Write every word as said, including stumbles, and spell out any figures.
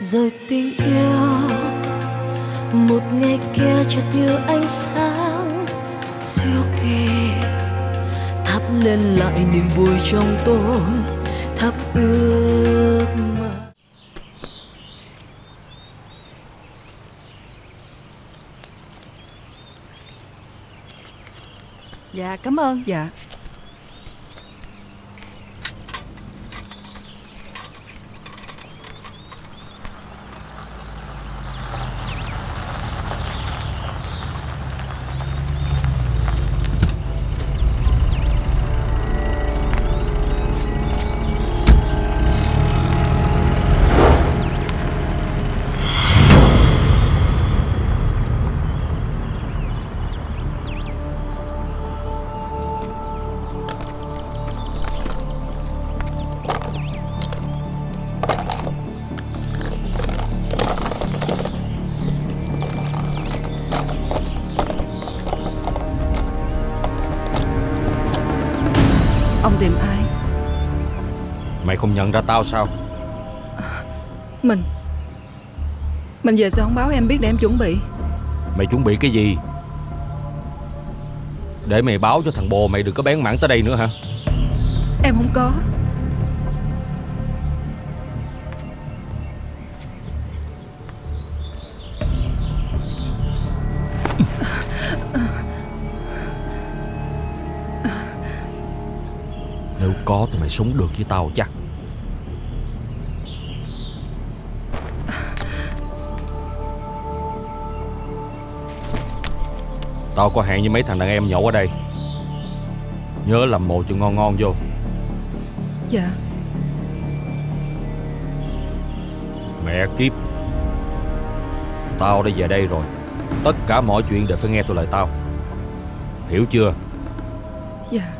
Rồi tình yêu một ngày kia chợt như ánh sáng diệu kỳ, thắp lên lại niềm vui trong tôi, thắp ước mơ. Dạ cảm ơn. Dạ. Ông tìm ai? Mày không nhận ra tao sao? Mình Mình về sao không báo em biết để em chuẩn bị? Mày chuẩn bị cái gì? Để mày báo cho thằng bồ mày đừng có bén mảng tới đây nữa hả? Em không có. Nếu có thì mày sống được với tao chắc. Tao có hẹn với mấy thằng đàn em nhậu ở đây. Nhớ làm mồi cho ngon ngon vô. Dạ. Mẹ kiếp, tao đã về đây rồi. Tất cả mọi chuyện đều phải nghe theo lời tao. Hiểu chưa? Dạ.